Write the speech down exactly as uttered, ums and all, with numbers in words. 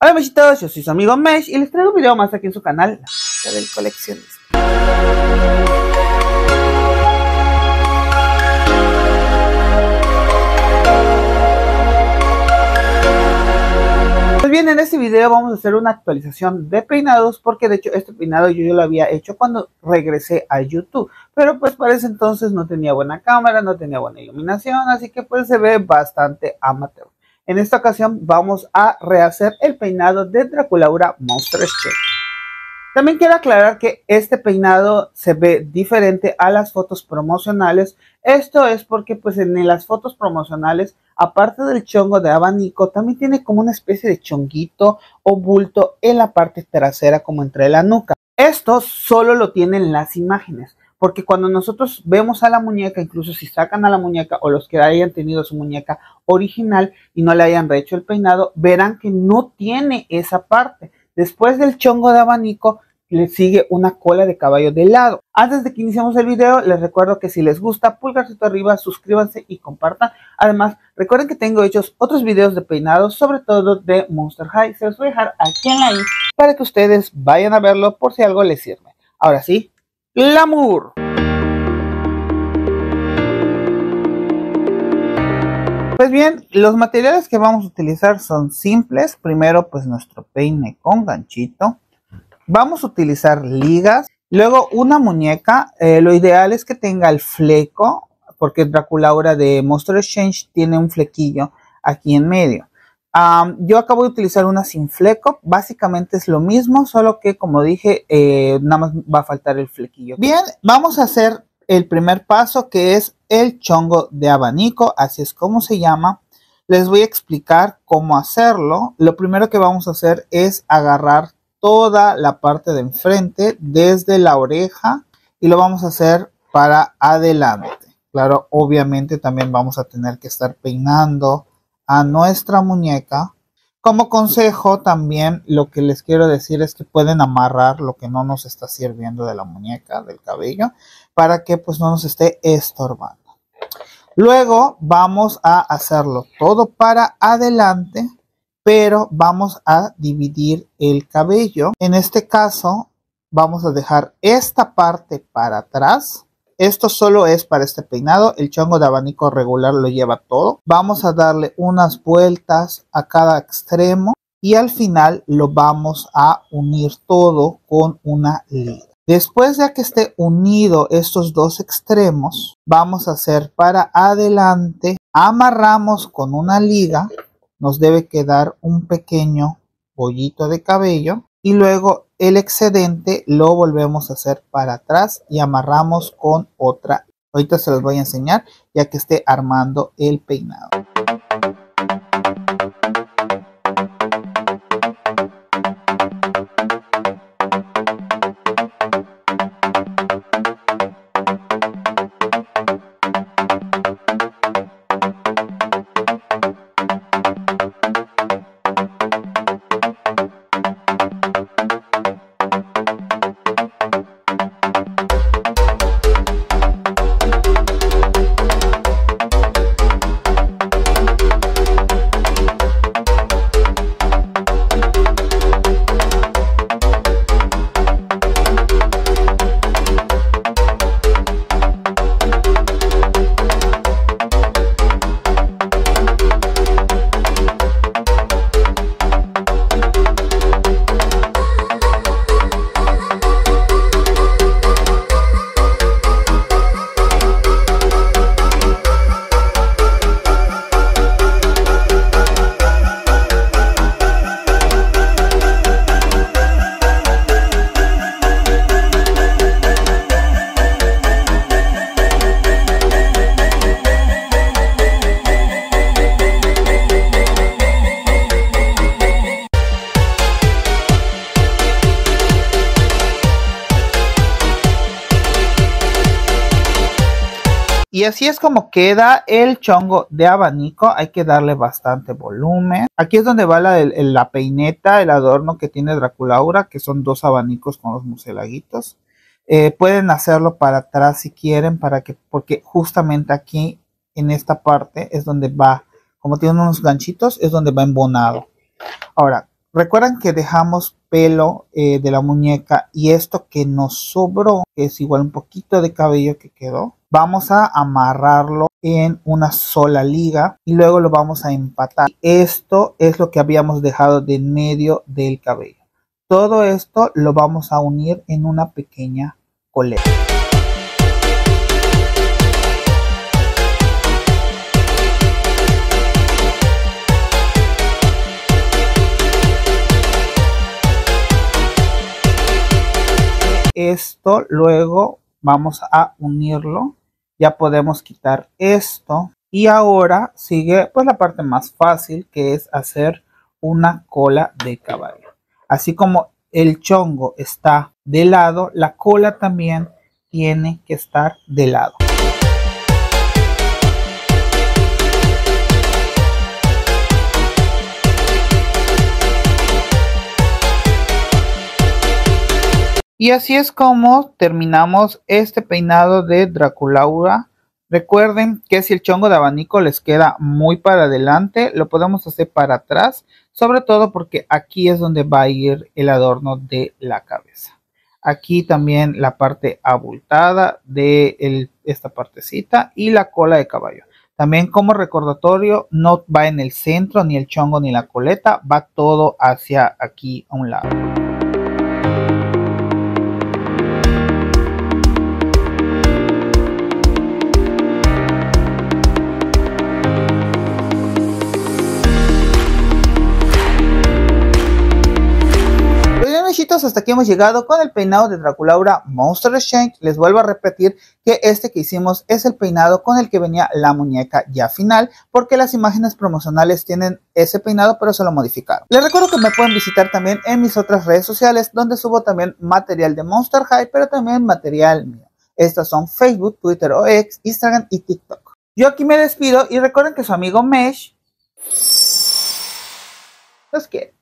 Hola mechitos, yo soy su amigo Mesh y les traigo un video más aquí en su canal, La Magia del Coleccionista. Pues bien, en este video vamos a hacer una actualización de peinados, porque de hecho este peinado yo, yo lo había hecho cuando regresé a YouTube, pero pues para ese entonces no tenía buena cámara, no tenía buena iluminación, así que pues se ve bastante amateur. En esta ocasión vamos a rehacer el peinado de Draculaura Monster Exchange. También quiero aclarar que este peinado se ve diferente a las fotos promocionales. Esto es porque pues en las fotos promocionales, aparte del chongo de abanico, también tiene como una especie de chonguito o bulto en la parte trasera, como entre la nuca. Esto solo lo tienen las imágenes, porque cuando nosotros vemos a la muñeca, incluso si sacan a la muñeca o los que hayan tenido su muñeca original y no le hayan rehecho el peinado, verán que no tiene esa parte. Después del chongo de abanico le sigue una cola de caballo de lado. Antes de que iniciemos el video, les recuerdo que si les gusta, pulgarcito arriba, suscríbanse y compartan. Además, recuerden que tengo hechos otros videos de peinados, sobre todo de Monster High. Se los voy a dejar aquí en la i para que ustedes vayan a verlo por si algo les sirve. Ahora sí, ¡glamour! Pues bien, los materiales que vamos a utilizar son simples. Primero, pues nuestro peine con ganchito. Vamos a utilizar ligas. Luego una muñeca. Eh, lo ideal es que tenga el fleco, porque Draculaura de Monster Exchange tiene un flequillo aquí en medio. Um, yo acabo de utilizar una sin fleco. Básicamente es lo mismo, solo que como dije, eh, nada más va a faltar el flequillo. Bien, vamos a hacer el primer paso, que es el chongo de abanico. Así es como se llama. Les voy a explicar cómo hacerlo. Lo primero que vamos a hacer es agarrar toda la parte de enfrente desde la oreja y lo vamos a hacer para adelante. Claro, obviamente también vamos a tener que estar peinando a nuestra muñeca. Como consejo también lo que les quiero decir es que pueden amarrar lo que no nos está sirviendo de la muñeca, del cabello, para que pues no nos esté estorbando. Luego vamos a hacerlo todo para adelante, pero vamos a dividir el cabello. En este caso vamos a dejar esta parte para atrás. Esto solo es para este peinado. El chongo de abanico regular lo lleva todo. Vamos a darle unas vueltas a cada extremo y al final lo vamos a unir todo con una liga. Después de que esté unido estos dos extremos, vamos a hacer para adelante. Amarramos con una liga. Nos debe quedar un pequeño bollito de cabello y luego el excedente lo volvemos a hacer para atrás y amarramos con otra. Ahorita se los voy a enseñar ya que esté armando el peinado. Y así es como queda el chongo de abanico. Hay que darle bastante volumen. Aquí es donde va la, el, la peineta, el adorno que tiene Draculaura, que son dos abanicos con los murcielaguitos. Eh, pueden hacerlo para atrás si quieren, para que, porque justamente aquí en esta parte es donde va, como tiene unos ganchitos, es donde va embonado. Ahora, Recuerdan que dejamos pelo eh, de la muñeca y esto que nos sobró, que es igual un poquito de cabello que quedó, vamos a amarrarlo en una sola liga y luego lo vamos a empatar. Esto es lo que habíamos dejado de en medio del cabello. Todo esto lo vamos a unir en una pequeña coleta. Esto luego vamos a unirlo, ya podemos quitar esto y ahora sigue pues la parte más fácil, que es hacer una cola de caballo. Así como el chongo está de lado, la cola también tiene que estar de lado. Y así es como terminamos este peinado de Draculaura. Recuerden que si el chongo de abanico les queda muy para adelante, lo podemos hacer para atrás, sobre todo porque aquí es donde va a ir el adorno de la cabeza. Aquí también la parte abultada de el, esta partecita y la cola de caballo. También como recordatorio, no va en el centro ni el chongo ni la coleta, va todo hacia aquí a un lado. Hasta aquí hemos llegado con el peinado de Draculaura Monster Exchange. Les vuelvo a repetir que este que hicimos es el peinado con el que venía la muñeca ya final, porque las imágenes promocionales tienen ese peinado pero se lo modificaron. Les recuerdo que me pueden visitar también en mis otras redes sociales, donde subo también material de Monster High, pero también material mío. Estas son Facebook, Twitter o X, Instagram y TikTok. Yo aquí me despido y recuerden que su amigo Mesh los quiere.